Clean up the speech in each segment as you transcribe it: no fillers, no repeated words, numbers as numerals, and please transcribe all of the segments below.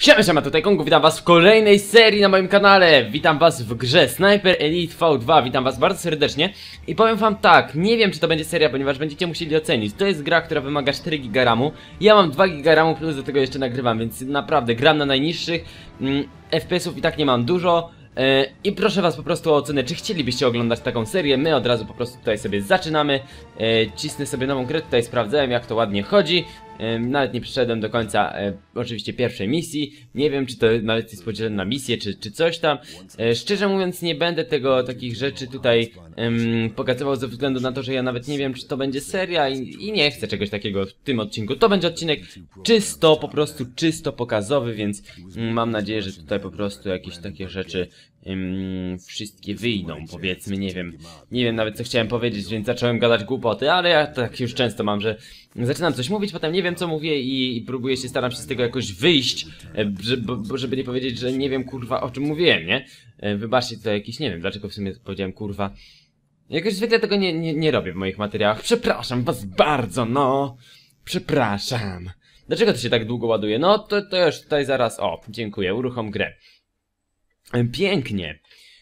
Siema, tutaj Kongu, witam was w kolejnej serii na moim kanale. Witam was w grze Sniper Elite V2, witam was bardzo serdecznie. I powiem wam tak, nie wiem czy to będzie seria, ponieważ będziecie musieli ocenić. To jest gra, która wymaga 4 GB RAMu. Ja mam 2 GB RAMu, plus do tego jeszcze nagrywam, więc naprawdę gram na najniższych. FPS-ów i tak nie mam dużo. I proszę was po prostu o ocenę, czy chcielibyście oglądać taką serię. My od razu po prostu tutaj sobie zaczynamy. Cisnę sobie nową grę, tutaj sprawdzałem jak to ładnie chodzi. Nawet nie przeszedłem do końca oczywiście pierwszej misji. Nie wiem czy to nawet jest podzielone na misję czy coś tam. Szczerze mówiąc nie będę takich rzeczy tutaj pokazywał ze względu na to, że ja nawet nie wiem czy to będzie seria i nie chcę czegoś takiego w tym odcinku. To będzie odcinek czysto, po prostu czysto pokazowy, więc mam nadzieję, że tutaj po prostu jakieś takie rzeczy wszystkie wyjdą, powiedzmy, nie wiem nawet co chciałem powiedzieć, więc zacząłem gadać głupoty, ale ja tak już często mam, że zaczynam coś mówić, potem nie wiem co mówię i próbuję się, staram się z tego jakoś wyjść, żeby nie powiedzieć, że nie wiem kurwa o czym mówiłem, nie? Wybaczcie tutaj jakiś, nie wiem dlaczego w sumie powiedziałem kurwa. Jakoś zwykle tego nie robię w moich materiałach, przepraszam was bardzo, no, przepraszam. Dlaczego to się tak długo ładuje? No to już tutaj zaraz, o, dziękuję, uruchom grę. Pięknie.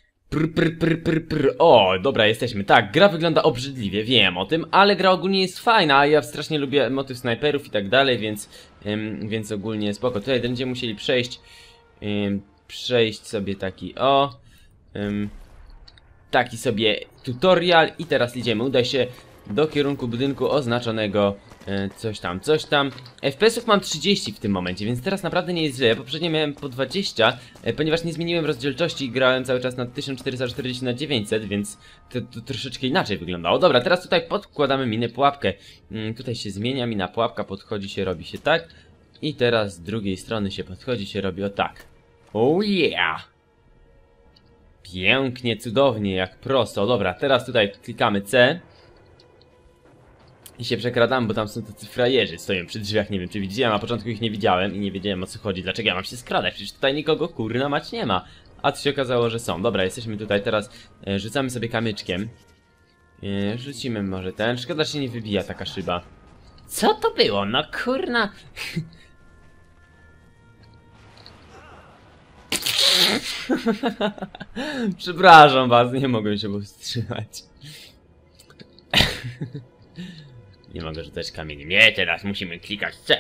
O, dobra, jesteśmy. Tak, gra wygląda obrzydliwie, wiem o tym, ale gra ogólnie jest fajna, a ja strasznie lubię motyw snajperów i tak dalej, więc ogólnie spoko. Tutaj będziemy musieli przejść sobie taki sobie tutorial i teraz idziemy. Udaj się do kierunku budynku oznaczonego coś tam. FPS-ów mam 30 w tym momencie, więc teraz naprawdę nie jest źle. Ja poprzednio miałem po 20, ponieważ nie zmieniłem rozdzielczości i grałem cały czas na 1440x900, więc to troszeczkę inaczej wyglądało. Dobra, teraz tutaj podkładamy minę pułapkę. Tutaj się zmienia mina pułapka, podchodzi się, robi się tak. I teraz z drugiej strony się podchodzi, się robi o tak. Oh yeah! Pięknie, cudownie, jak prosto. Dobra, teraz tutaj klikamy C. I się przekradam, bo tam są tacy frajerzy, stoją przy drzwiach, nie wiem czy widzicie, ja na początku ich nie widziałem i nie wiedziałem o co chodzi, dlaczego ja mam się skradać, przecież tutaj nikogo kurna mać nie ma. A to się okazało, że są. Dobra, jesteśmy tutaj teraz, rzucamy sobie kamyczkiem. Rzucimy może ten, szkoda, że się nie wybija taka szyba. Co to było? No kurna. Przepraszam was, nie mogłem się powstrzymać. Nie mogę rzucać kamieniem. Nie, teraz musimy klikać C.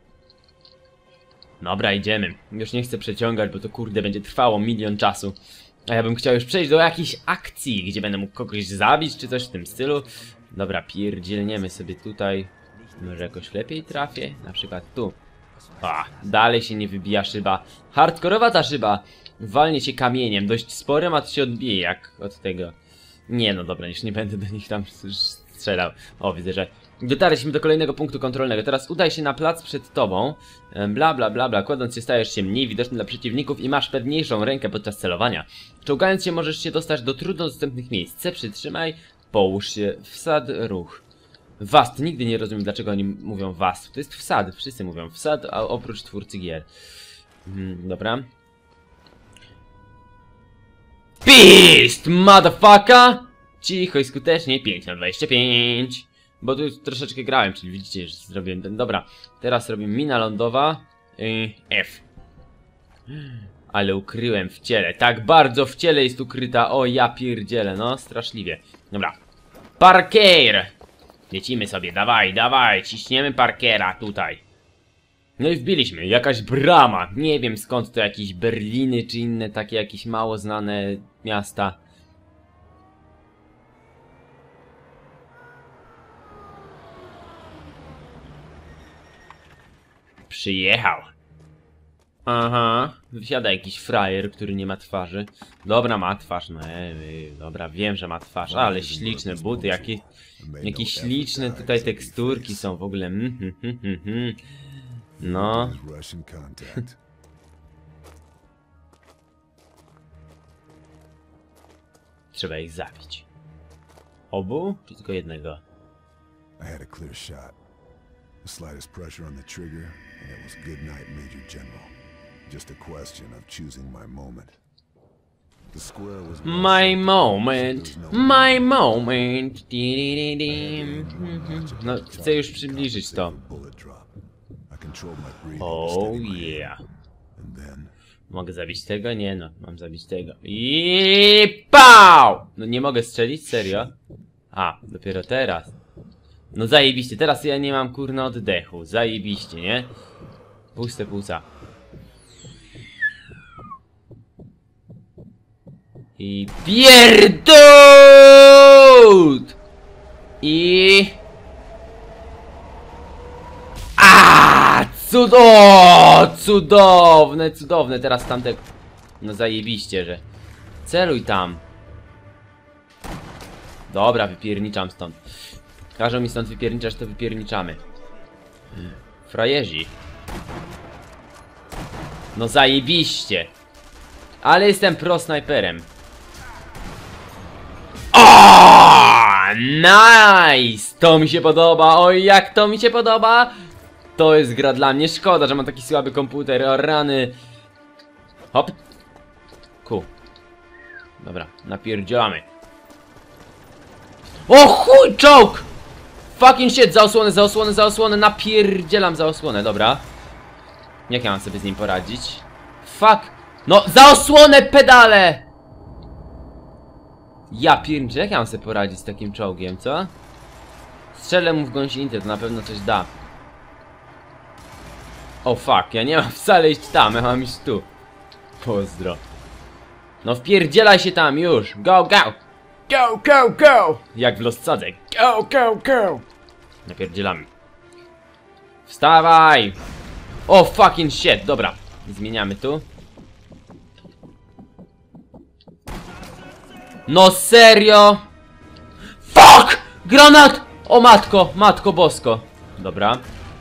Dobra, idziemy. Już nie chcę przeciągać, bo to kurde będzie trwało milion czasu. A ja bym chciał już przejść do jakiejś akcji, gdzie będę mógł kogoś zabić, czy coś w tym stylu. Dobra, pierdzielniemy sobie tutaj. Może jakoś lepiej trafię? Na przykład tu. A, dalej się nie wybija szyba. Hardkorowa ta szyba. Walnie się kamieniem, dość sporym, a to się odbije jak od tego. Nie no dobra, już nie będę do nich tam strzelał. O, widzę, że dotarliśmy do kolejnego punktu kontrolnego. Teraz udaj się na plac przed tobą. Bla bla bla bla. Kładąc się stajesz się mniej widoczny dla przeciwników i masz pewniejszą rękę podczas celowania. Czołgając się możesz się dostać do trudno dostępnych miejsc. C przytrzymaj, połóż się, wsad, ruch. Wast. Nigdy nie rozumiem dlaczego oni mówią wast. To jest wsad. Wszyscy mówią wsad, a oprócz twórcy gier. Dobra. Beast, motherfucker! Cicho i skutecznie, 5 na 25. Bo tu już troszeczkę grałem, czyli widzicie, że zrobiłem ten. Dobra, teraz robimy mina lądowa. F. Ale ukryłem w ciele. Tak bardzo w ciele jest ukryta. O ja pierdzielę, no straszliwie. Dobra. Parkier! Lecimy sobie, dawaj, dawaj. Ciśniemy parkiera tutaj. No i wbiliśmy. Jakaś brama. Nie wiem skąd to, jakieś Berliny czy inne takie jakieś mało znane miasta. Przyjechał. Aha, wysiada jakiś frajer, który nie ma twarzy. Dobra, ma twarz, no dobra, wiem, że ma twarz, ale śliczne buty, jakie śliczne tutaj teksturki są w ogóle. No. Trzeba ich zabić. Obu? Czy tylko jednego? The slightest pressure on the trigger, and it was good night, Major General. Just a question of choosing my moment. The square was my moment. My moment. No, chcę już przybliżyć to. Oh yeah. Mogę zabić tego? Nie no, mam zabić tego. I pał! No nie mogę strzelić? Serio? A, dopiero teraz. No zajebiście, teraz ja nie mam kurna oddechu. Zajebiście, nie? Puste płuca. I pierdód! I... Cudowne, cudowne, teraz tamte... No zajebiście, że... Celuj tam. Dobra, wypierniczam stąd. Każą mi stąd wypierniczać, to wypierniczamy. Frajerzy. No zajebiście. Ale jestem pro snajperem. O, nice! To mi się podoba, oj jak to mi się podoba! To jest gra dla mnie, szkoda, że mam taki słaby komputer, o rany. Hop. Dobra, napierdzielamy. O chuj, czołg! Fucking shit, za osłonę, napierdzielam za osłonę, dobra. Jak ja mam sobie z nim poradzić? Fuck! No, za osłonę pedale! Ja pierniczę, jak ja mam sobie poradzić z takim czołgiem, co? Strzelę mu w gąsienicę, to na pewno coś da. O fuck, ja nie mam wcale iść tam, ja mam iść tu. Pozdro. No wpierdzielaj się tam już, go, go! Go, go, go! Jak w Lost Sadzek. Go, go, go! Napierdzielamy. Wstawaj! O fucking shit, dobra. Zmieniamy tu. No serio? Fuck! Granat! O matko, matko bosko. Dobra.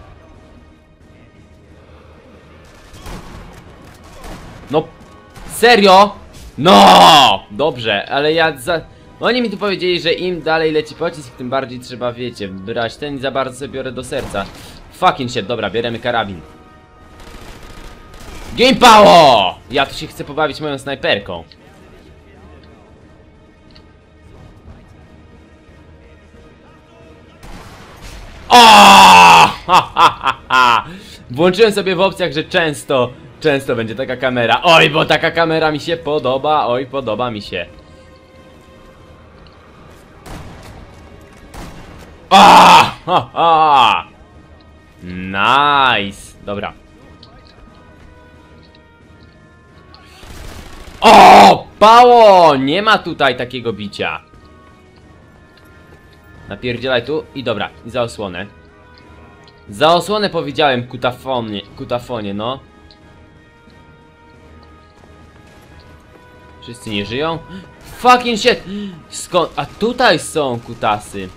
No serio? No! Dobrze, ale ja za... Oni mi tu powiedzieli, że im dalej leci pocisk, tym bardziej trzeba, wiecie, brać ten i za bardzo sobie biorę do serca. Fucking shit, dobra, bierzemy karabin. Game power! Ja tu się chcę pobawić moją snajperką. O! Ha, ha, ha. Włączyłem sobie w opcjach, że często będzie taka kamera. Oj, bo taka kamera mi się podoba. Oj, podoba mi się. Ah, ha, ha. Nice. Dobra. O, pało! Nie ma tutaj takiego bicia. Napierdzielaj tu i dobra, i za osłonę. Za osłonę powiedziałem, kutafonie, no. Wszyscy nie żyją? Fucking shit! Skąd? A tutaj są kutasy.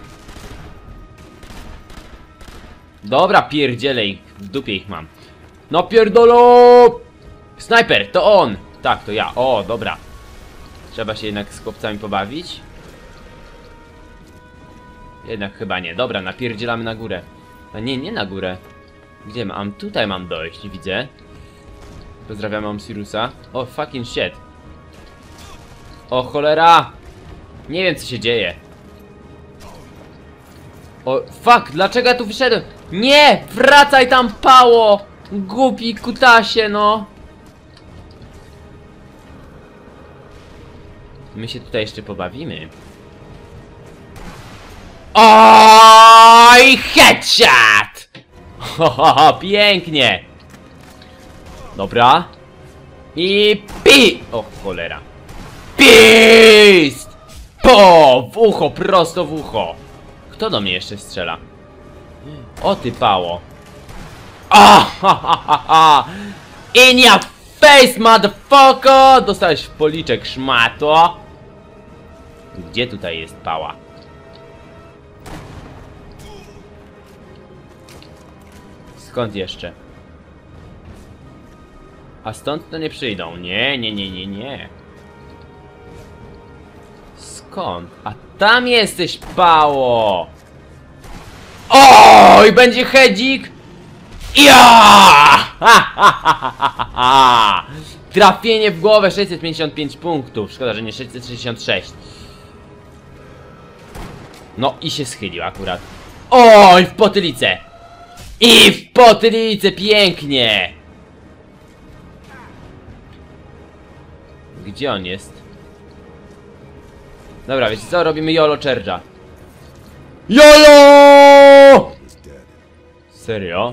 Dobra, pierdzielej. W dupie ich mam. No pierdolo! Snajper, to on! Tak, to ja. O, dobra. Trzeba się jednak z chłopcami pobawić. Jednak chyba nie. Dobra, napierdzielamy na górę. A nie, nie na górę. Gdzie mam? Tutaj mam dojść, widzę. Pozdrawiam Omsirusa. O, fucking shit. O, cholera! Nie wiem, co się dzieje. O, fuck! Dlaczego ja tu wyszedłem? Nie! Wracaj tam, pało! Głupi kutasie, no! My się tutaj jeszcze pobawimy. Oj, headshot! Ho, ho, ho, pięknie! Dobra. I pi! O, cholera. Pist! Po! W ucho, prosto w ucho. Kto do mnie jeszcze strzela? O, ty pało. O, ha, ha, ha, ha. In your face, motherfucker! Dostałeś w policzek, szmato. Gdzie tutaj jest pała? Skąd jeszcze? A stąd to nie przyjdą. Nie, nie, nie, nie, nie. Skąd? A tam jesteś, pało! Oj, będzie hedzik! Ja! Ha, ha, ha, ha, ha. Trafienie w głowę, 655 punktów. Szkoda, że nie 666. No i się schylił akurat. Oj, w potylicę! I w potylicę, pięknie! Gdzie on jest? Dobra, wiecie co? Robimy YOLO Charge'a. YOLO! Serio?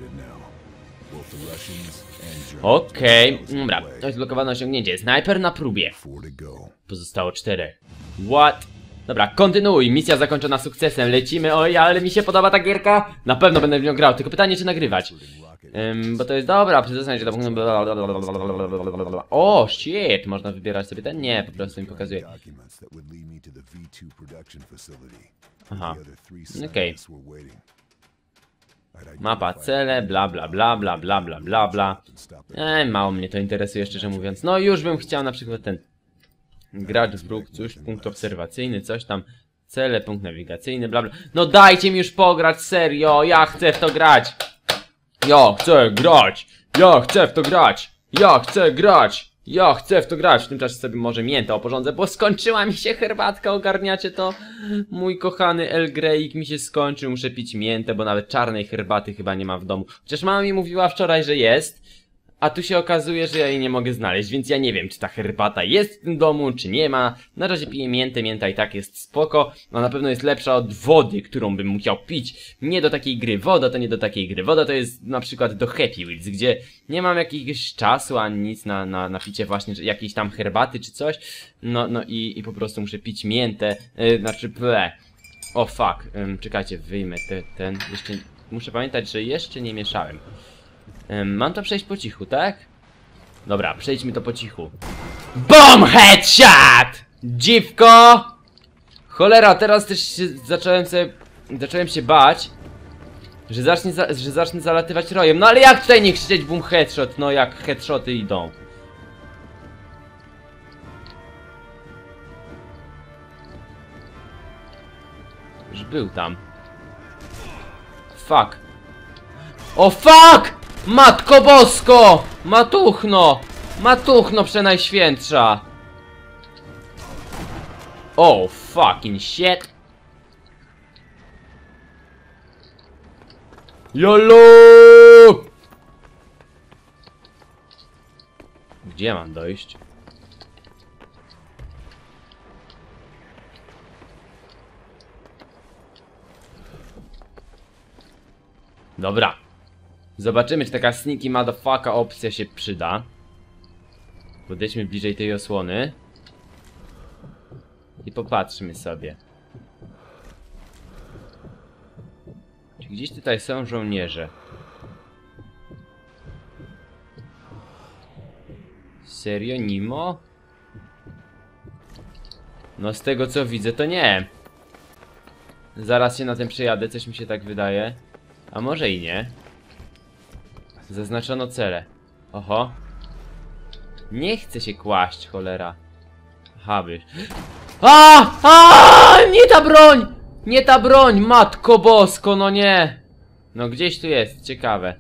Okej, dobra. To jest blokowane osiągnięcie. Snajper na próbie. Pozostało 4. What? Dobra, kontynuuj. Misja zakończona sukcesem. Lecimy. Oj, ale mi się podoba ta gierka. Na pewno będę w nią grał. Tylko pytanie, czy nagrywać. Bo to jest dobra. Przyznam się, to... O, shit. Można wybierać sobie ten? Nie, po prostu mi pokazuje. Aha. Okej. Mapa, cele, bla bla bla bla bla bla bla bla. Mało mnie to interesuje, szczerze mówiąc. No już bym chciał na przykład ten... Gracz wróg, coś, punkt obserwacyjny, coś tam. Cele, punkt nawigacyjny, bla bla. No dajcie mi już pograć, serio, ja chcę w to grać. Ja chcę grać. Ja chcę w to grać. Ja chcę grać. Ja chcę w to grać. W tym czasie sobie może miętę oporządzę, bo skończyła mi się herbatka, ogarniacie to? Mój kochany El Greyik mi się skończył, muszę pić miętę, bo nawet czarnej herbaty chyba nie ma w domu. Chociaż mama mi mówiła wczoraj, że jest. A tu się okazuje, że ja jej nie mogę znaleźć, więc ja nie wiem, czy ta herbata jest w tym domu, czy nie ma. Na razie piję miętę, mięta i tak jest spoko. No na pewno jest lepsza od wody, którą bym musiał pić. Nie do takiej gry. Woda to nie do takiej gry. Woda to jest na przykład do Happy Wheels, gdzie nie mam jakiegoś czasu ani nic na picie właśnie jakiejś tam herbaty czy coś. No i po prostu muszę pić miętę. Znaczy ble. O fuck. Czekajcie, wyjmę ten. Jeszcze muszę pamiętać, że jeszcze nie mieszałem. Mam to przejść po cichu, tak? Dobra, przejdźmy to po cichu. BOOM! Headshot! Dziwko! Cholera, teraz też się zacząłem się bać, że zacznę zalatywać rojem. No ale jak tutaj nie krzyczeć boom headshot? No jak headshoty idą. Już był tam. Fuck. O fuck! Matko Bosko! Matuchno! Matuchno przenajświętsza! Oh fucking shit! YOLO! Gdzie mam dojść? Dobra. Zobaczymy, czy taka sneaky motherfucker opcja się przyda. Podejdźmy bliżej tej osłony. I popatrzmy sobie. Czy gdzieś tutaj są żołnierze? Serio, Nimo? No z tego co widzę, to nie. Zaraz się na tym przejadę, coś mi się tak wydaje. A może i nie. Zaznaczono cele. Oho. Nie chce się kłaść, cholera. Aha, byś. Nie ta broń! Nie ta broń! Matko Bosko, no nie! No gdzieś tu jest, ciekawe.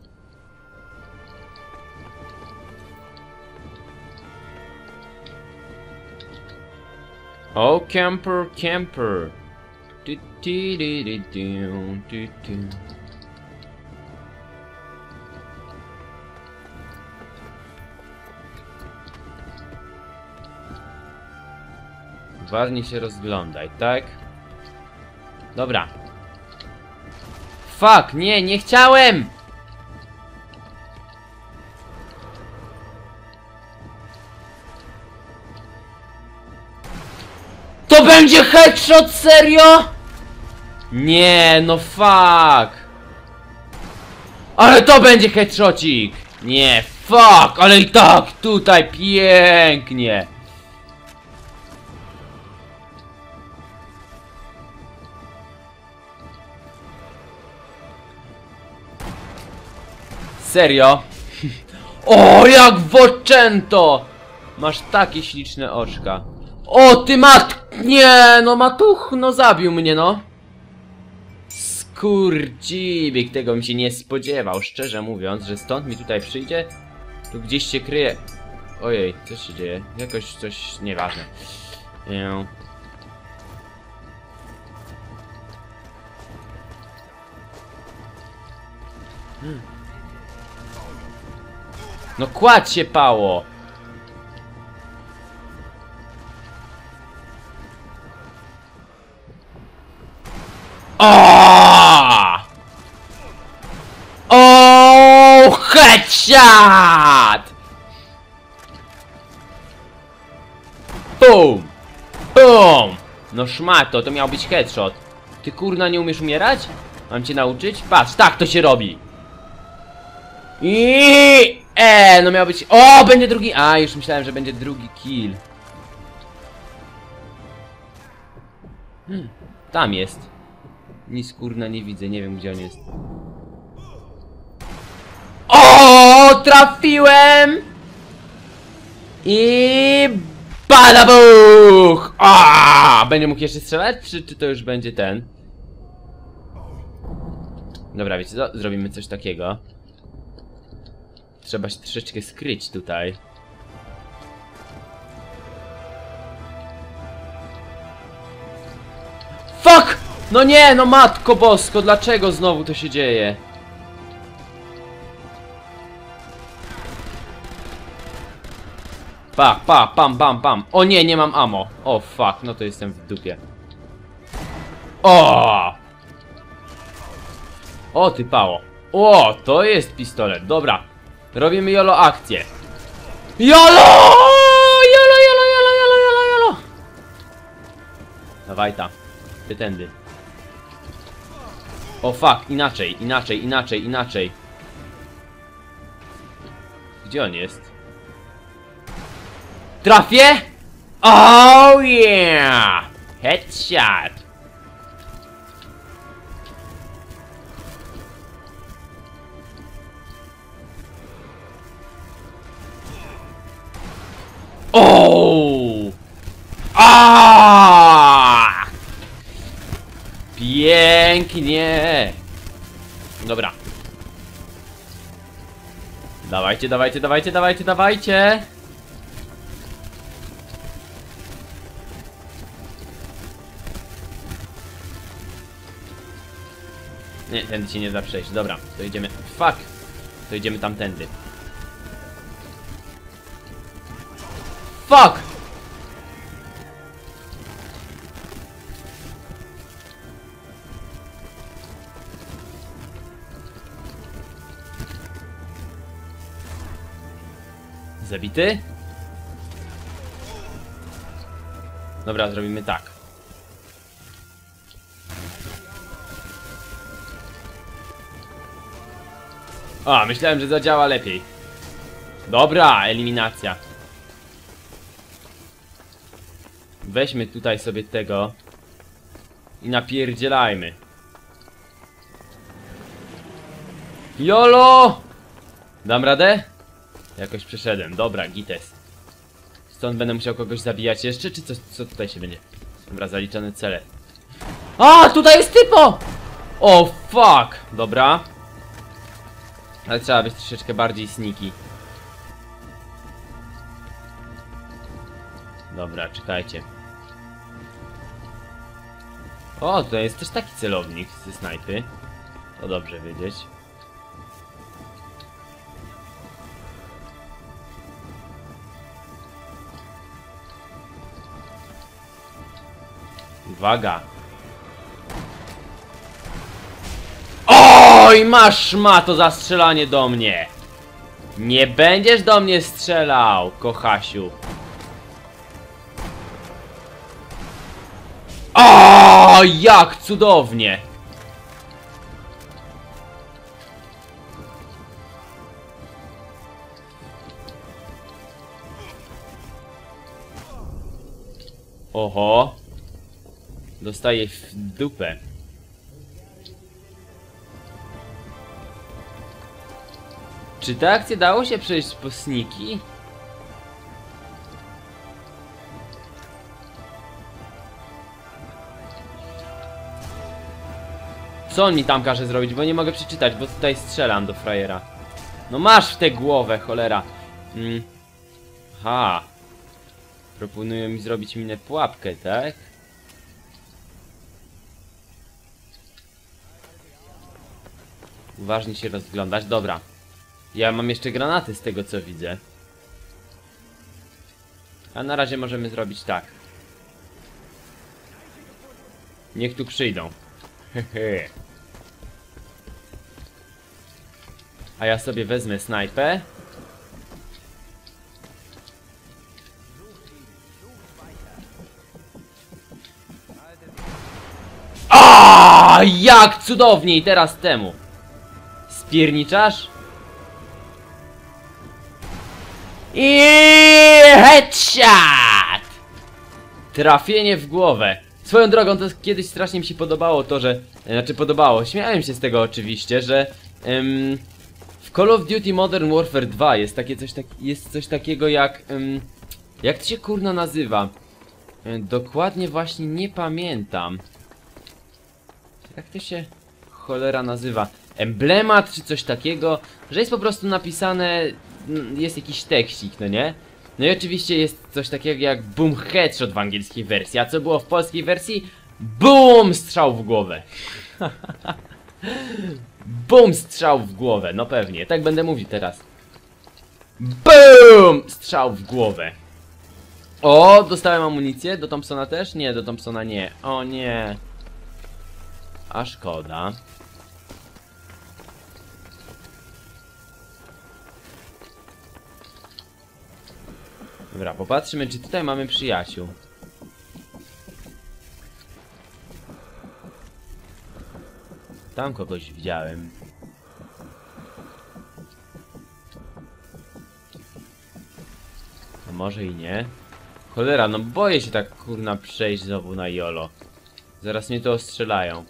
O, camper, camper. Uważnie się rozglądaj, tak? Dobra. Fuck, nie, nie chciałem! To będzie headshot, serio? Nie, no fuck. Ale to będzie headshotcik. Nie, fuck, ale i tak tutaj pięknie. Serio? O, jak woczęto! Masz takie śliczne oczka. O, ty nie, no matuch, no zabił mnie, no. Skurczibik, tego mi się nie spodziewał, szczerze mówiąc, że stąd mi tutaj przyjdzie. Tu gdzieś się kryje. Ojej, co się dzieje? Jakoś coś nieważne. No kładź się, pało! Headshot! Bum! Bum! No szmato, to miał być headshot. Ty kurna nie umiesz umierać? Mam cię nauczyć? Patrz, tak to się robi. No miał być... O, będzie drugi... A, już myślałem, że będzie drugi kill. Tam jest. Nic kurna nie widzę, nie wiem gdzie on jest. O, trafiłem! I... Badabuch! A, będzie mógł jeszcze strzelać? Czy to już będzie ten? Dobra, wiecie co? Zrobimy coś takiego. Trzeba się troszeczkę skryć tutaj. Fuck! No nie, no matko bosko, dlaczego znowu to się dzieje? Pam, pam. O nie, nie mam ammo. O fuck, no to jestem w dupie. O, ty pało. O, to jest pistolet, dobra. Robimy jolo akcję. Jolo! Jolo! Dawaj tam. Ty tędy. O fuck, inaczej. Gdzie on jest? Trafię? Oh yeah! Headshot! Oh! Ah! Pięknie! Dobra. Dawajcie! Nie, tędy się nie da przejść. Dobra, to idziemy. Fuck! To idziemy tamtędy. Fuck! Zabity? Dobra, zrobimy tak. A, myślałem, że zadziała lepiej. Dobra, eliminacja. Weźmy tutaj sobie tego i napierdzielajmy. Jolo! Dam radę? Jakoś przeszedłem, dobra, gites. Stąd będę musiał kogoś zabijać jeszcze, czy co tutaj się będzie? Dobra, zaliczone cele. A, tutaj jest typo! O, fuck! Dobra. Ale trzeba być troszeczkę bardziej sneaky. Dobra, czekajcie. O, to jest też taki celownik ze snajpy. To dobrze wiedzieć. Uwaga! Oj, masz to za strzelanie do mnie! Nie będziesz do mnie strzelał, kochasiu! O, jak cudownie! Oho! Dostaję w dupę. Czy tę akcję dało się przejść po sniki? Co on mi tam każe zrobić? Bo nie mogę przeczytać, bo tutaj strzelam do frajera. No masz w tę głowę, cholera. Ha. Proponują mi zrobić minę pułapkę, tak? Uważnie się rozglądać. Dobra. Ja mam jeszcze granaty z tego co widzę. A na razie możemy zrobić tak. Niech tu przyjdą. Hehe. A ja sobie wezmę snajpę. A, jak cudownie! I teraz temu. Spierniczasz? I headshot! Trafienie w głowę. Swoją drogą, to kiedyś strasznie mi się podobało to, że... Znaczy podobało, śmiałem się z tego oczywiście, że... w Call of Duty Modern Warfare 2 jest takie coś takiego jak... jak to się kurna nazywa? Dokładnie właśnie nie pamiętam. Jak to się cholera nazywa? Emblemat czy coś takiego, że jest po prostu napisane, jest jakiś tekstik, no nie? No i oczywiście jest coś takiego jak boom headshot w angielskiej wersji, a co było w polskiej wersji? BOOM! Strzał w głowę. BOOM! Strzał w głowę, no pewnie, tak będę mówił teraz. BOOM! Strzał w głowę. O, dostałem amunicję, do Thompsona też? Nie, do Thompsona nie, o nie. A szkoda. Dobra, popatrzymy, czy tutaj mamy przyjaciół. Tam kogoś widziałem. A może i nie? Cholera, no boję się tak kurna przejść znowu na YOLO. Zaraz mnie to ostrzelają.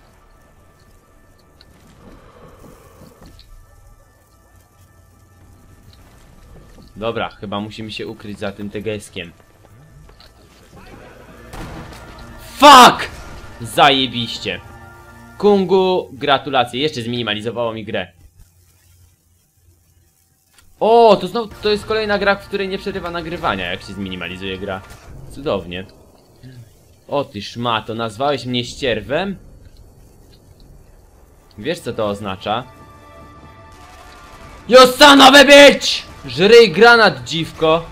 Dobra, chyba musimy się ukryć za tym tegeskiem. Fuck! Zajebiście. Kungu, gratulacje. Jeszcze zminimalizowało mi grę. O, to znowu to jest kolejna gra, w której nie przerywa nagrywania, jak się zminimalizuje gra. Cudownie. O ty szmato, nazwałeś mnie ścierwem? Wiesz co to oznacza? You son of a bitch! Żryj granat, dziwko.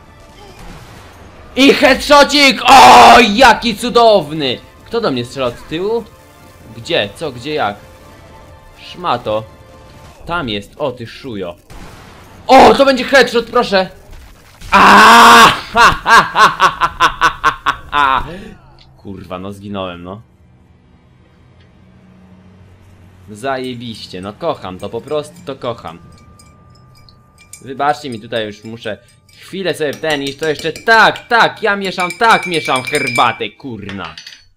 I headshotик! O, jaki cudowny! Kto do mnie strzela od tyłu? Gdzie? Co? Gdzie? Jak? Szmato. Tam jest. O, ty szujo. O, to będzie headshot, proszę. Kurwa, no zginąłem, no. Zajebiście, no kocham to, po prostu to kocham. Wybaczcie mi, tutaj już muszę chwilę sobie ten i to jeszcze tak, ja mieszam, mieszam herbatę, kurna.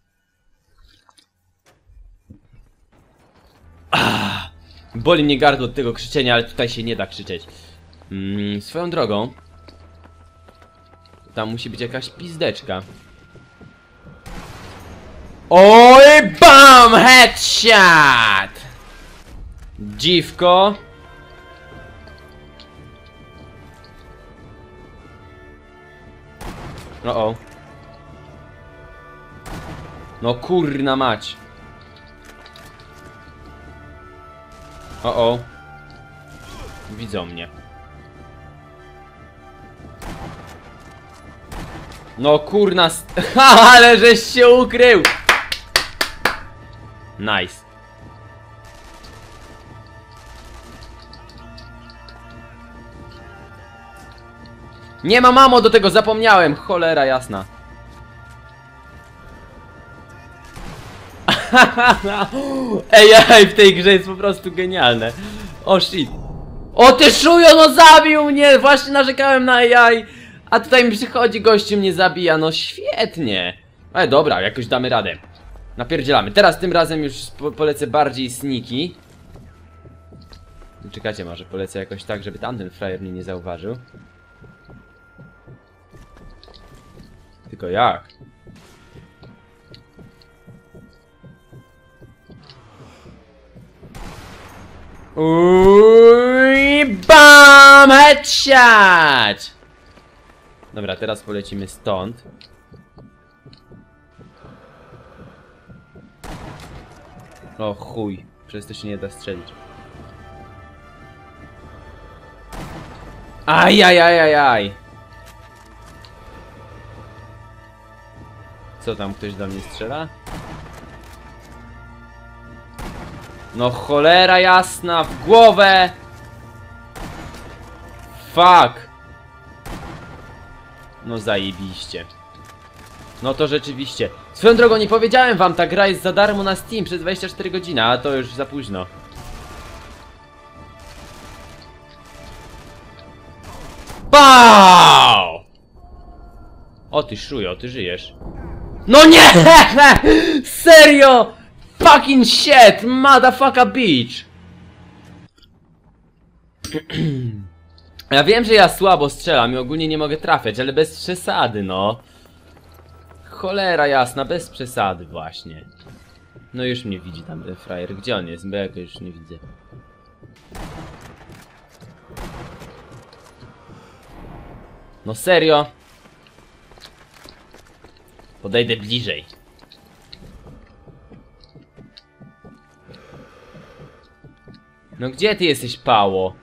Boli mnie gardło od tego krzyczenia, ale tutaj się nie da krzyczeć. Swoją drogą, tam musi być jakaś pizdeczka. Oj, bam! Headshot! Dziwko. O. No kurna mać. O. Widzą mnie. No kurna. Ale żeś się ukrył. Nice. Nie ma mamo do tego, zapomniałem. Cholera jasna. Ej, w tej grze jest po prostu genialne. O shit. O ty szujo, no zabił mnie. Właśnie narzekałem na AI. A tutaj mi przychodzi gościu, mnie zabija. No świetnie. Ale dobra, jakoś damy radę. Napierdzielamy. Teraz tym razem już polecę bardziej sneaky. Czekajcie, może polecę jakoś tak, żeby tamten frajer mnie nie zauważył. Tylko jak? Uj, bam! Headshot! Dobra, teraz polecimy stąd. O chuj, przez to się nie da strzelić. Ajajajajaj! Co tam, ktoś do mnie strzela? No cholera jasna, w głowę! Fuck! No zajebiście. No to rzeczywiście. Swoją drogą, nie powiedziałem wam, ta gra jest za darmo na Steam przez 24 godziny, a to już za późno. Pau! O ty szujo, ty żyjesz. No nie! Serio! Fucking shit! Motherfucker bitch! Ja wiem, że ja słabo strzelam i ogólnie nie mogę trafiać, ale bez przesady, no. Cholera jasna, bez przesady właśnie. No już mnie widzi tam ten frajer. Gdzie on jest? Bo ja go już nie widzę. No serio? Podejdę bliżej. No gdzie ty jesteś, pało?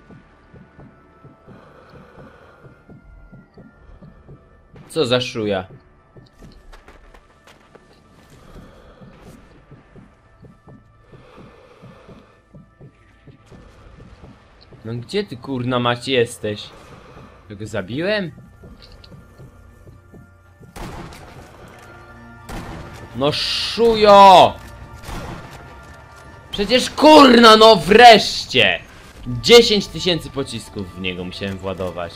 Co za szuja? No gdzie ty kurna mać jesteś? Ja go zabiłem? No szujo! Przecież kurna, no wreszcie! 10 000 pocisków w niego musiałem władować.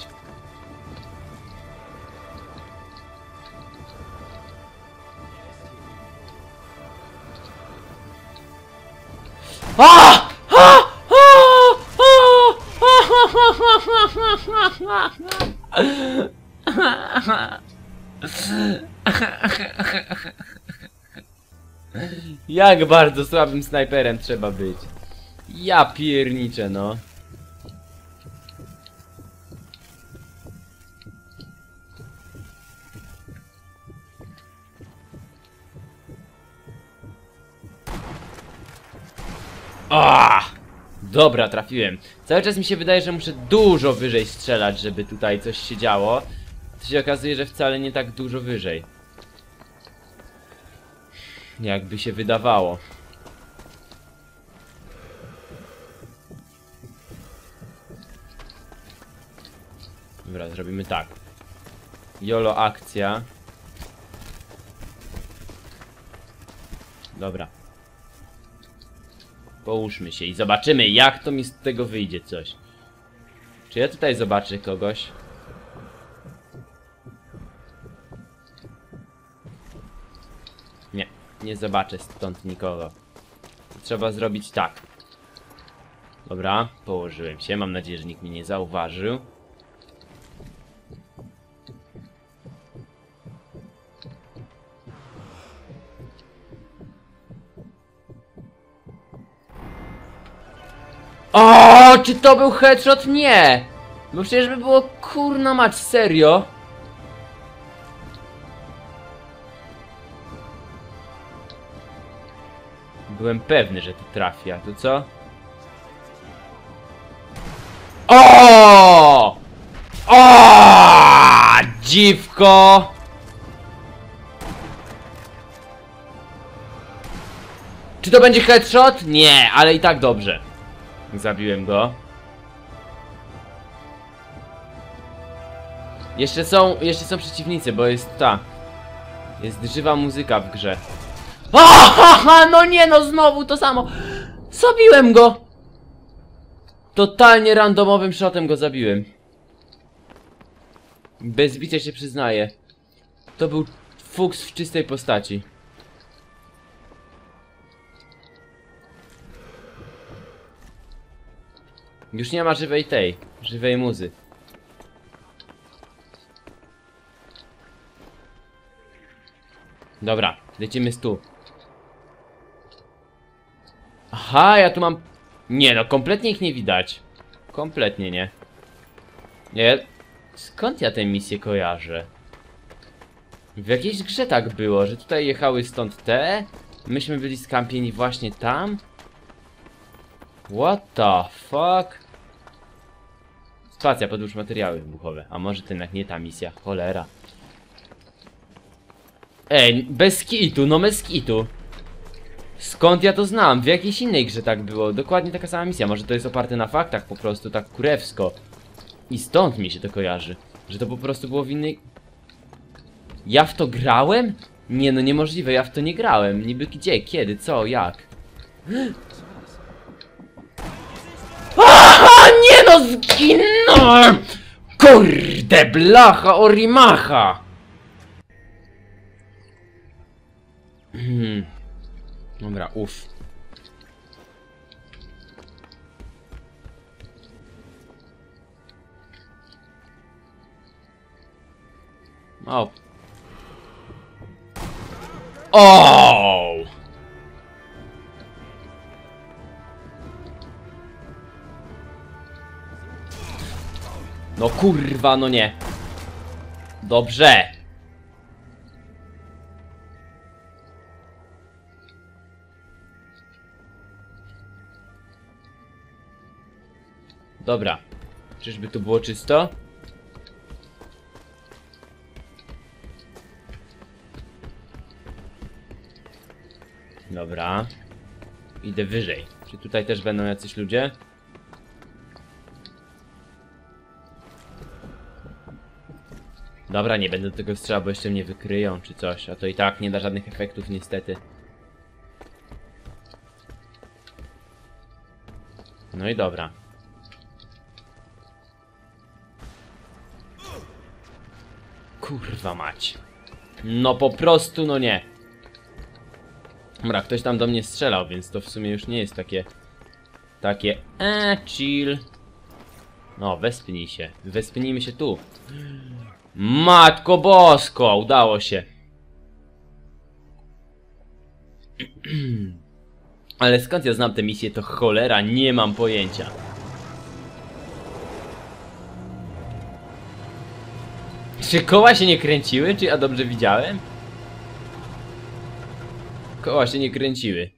A! Jak bardzo słabym snajperem trzeba być. Ja pierniczę, no. Dobra, trafiłem. Cały czas mi się wydaje, że muszę dużo wyżej strzelać, żeby tutaj coś się działo. To się okazuje, że wcale nie tak dużo wyżej. Jakby się wydawało. Dobra, zrobimy tak. YOLO akcja. Dobra. Połóżmy się i zobaczymy, jak to mi z tego wyjdzie coś. Czy ja tutaj zobaczę kogoś? Nie, nie zobaczę stąd nikogo. Trzeba zrobić tak. Dobra, położyłem się. Mam nadzieję, że nikt mnie nie zauważył. O, czy to był headshot? Nie! Bo przecież by było kurna mać, serio? Byłem pewny, że to trafi, a to co? O! O! Dziwko! Czy to będzie headshot? Nie, ale i tak dobrze. Zabiłem go. Jeszcze są przeciwnicy, bo jest ta. Jest żywa muzyka w grze. O, no nie, no znowu to samo. Zabiłem go. Totalnie randomowym shotem go zabiłem. Bez bicia się przyznaję. To był fuks w czystej postaci. Już nie ma żywej muzy. Dobra, lecimy z tu. Aha, ja tu mam... Nie no, kompletnie ich nie widać. Kompletnie nie. Nie. Skąd ja tę misję kojarzę? W jakiejś grze tak było, że tutaj jechały stąd te. Myśmy byli skampieni właśnie tam. What the fuck? Spacja, podłóż materiały wybuchowe. A może to jednak nie ta misja, cholera. Ej, bez kitu, no bez kitu. Skąd ja to znam? W jakiejś innej grze tak było. Dokładnie taka sama misja. Może to jest oparte na faktach po prostu, tak kurewsko. I stąd mi się to kojarzy. Że to po prostu było w innej... Ja w to grałem? Nie no, niemożliwe, ja w to nie grałem. Niby gdzie, kiedy, co, jak? Aha, nie no, zginąłem! Kurde, blacha, orimacha! Dobra, uff. O. O! No kurwa, no nie. Dobrze. Dobra. Czyżby tu było czysto? Dobra. Idę wyżej. Czy tutaj też będą jacyś ludzie? Dobra, nie będę do tego strzelał, bo jeszcze mnie wykryją czy coś. A to i tak nie da żadnych efektów niestety. No i dobra. Kurwa mać. No po prostu no nie. Dobra, ktoś tam do mnie strzelał, więc to w sumie już nie jest takie chill. No, wespnij się. Wespnijmy się tu. Matko Bosko, udało się. Ale skąd ja znam tę misję, to cholera, nie mam pojęcia. Czy koła się nie kręciły? Czy ja dobrze widziałem? Koła się nie kręciły.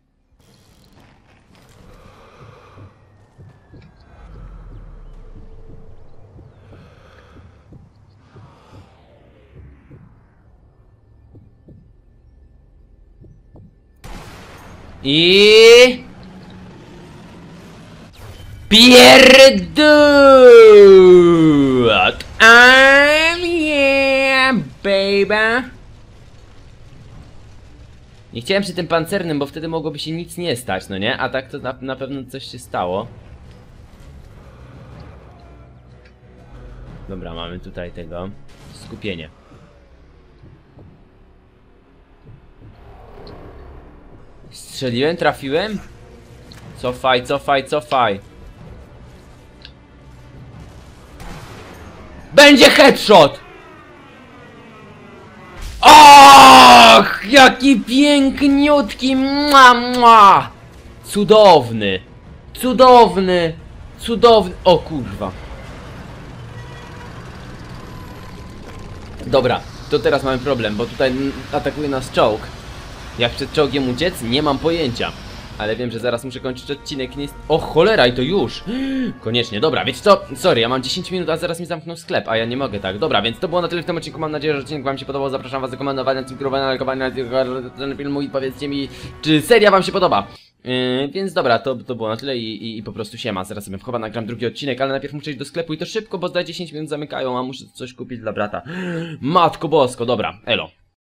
I... Pierdut! Yeah, baby! Nie chciałem przy tym pancernym, bo wtedy mogłoby się nic nie stać, no nie? A tak to na pewno coś się stało. Dobra, mamy tutaj tego. Skupienie. Strzeliłem, trafiłem? Cofaj, cofaj, cofaj. Będzie headshot! Och, jaki piękniutki! Mua, mua. Cudowny! Cudowny! Cudowny! O kurwa! Dobra, to teraz mamy problem, bo tutaj atakuje nas czołg. Jak przed czołgiem uciec? Nie mam pojęcia. Ale wiem, że zaraz muszę kończyć odcinek. Nie jest... O cholera, i to już! Koniecznie, dobra, wiecie co? Sorry, ja mam 10 minut, a zaraz mi zamknął sklep, a ja nie mogę tak. Dobra, więc to było na tyle w tym odcinku. Mam nadzieję, że odcinek wam się podobał. Zapraszam was do komentowania, subskrybowania, lajkowania ten filmu i powiedzcie mi, czy seria wam się podoba. Więc dobra, to było na tyle i po prostu siema. Zaraz sobie chyba nagram drugi odcinek, ale najpierw muszę iść do sklepu i to szybko, bo za 10 minut zamykają, a muszę coś kupić dla brata. Matko Bosko, dobra, elo.